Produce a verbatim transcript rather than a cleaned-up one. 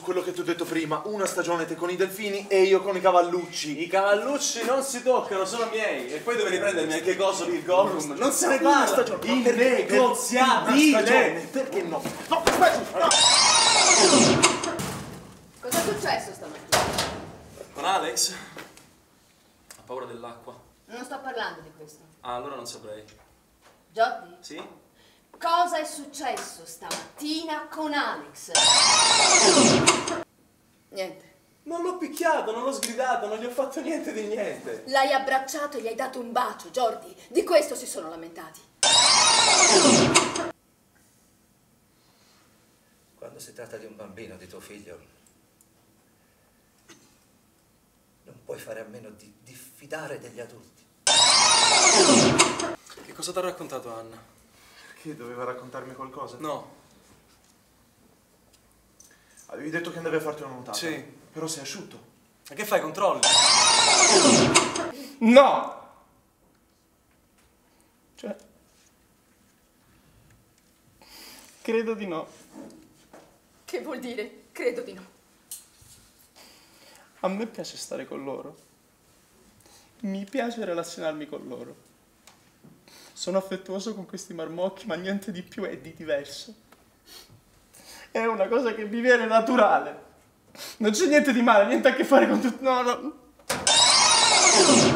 quello che ti ho detto prima, una stagione te con i delfini e io con i cavallucci. I cavallucci non si toccano, sono miei. E poi devi riprendermi anche coso lì, il Gollum. Non se ne parla. Stagione. Il Perché? negoziabile. Perché no? No, aspetta! No. Cosa è successo stamattina? Con Alex? Ha paura dell'acqua. Non sto parlando di questo. Ah, allora non saprei. Jordi? Sì? Cosa è successo stamattina con Alex? Niente. Non l'ho picchiato, non l'ho sgridato, non gli ho fatto niente di niente. L'hai abbracciato e gli hai dato un bacio, Jordi. Di questo si sono lamentati. Quando si tratta di un bambino, di tuo figlio, non puoi fare a meno di diffidare degli adulti. Che cosa ti ha raccontato Anna? Che doveva raccontarmi qualcosa? No. Avevi detto che andavi a farti una nuotata. Sì. Però sei asciutto. E che fai, controlli? No! Cioè... Credo di no. Che vuol dire? Credo di no. A me piace stare con loro. Mi piace relazionarmi con loro. Sono affettuoso con questi marmocchi, ma niente di più e di diverso. È una cosa che mi viene naturale. Non c'è niente di male, niente a che fare con tutto... No, no.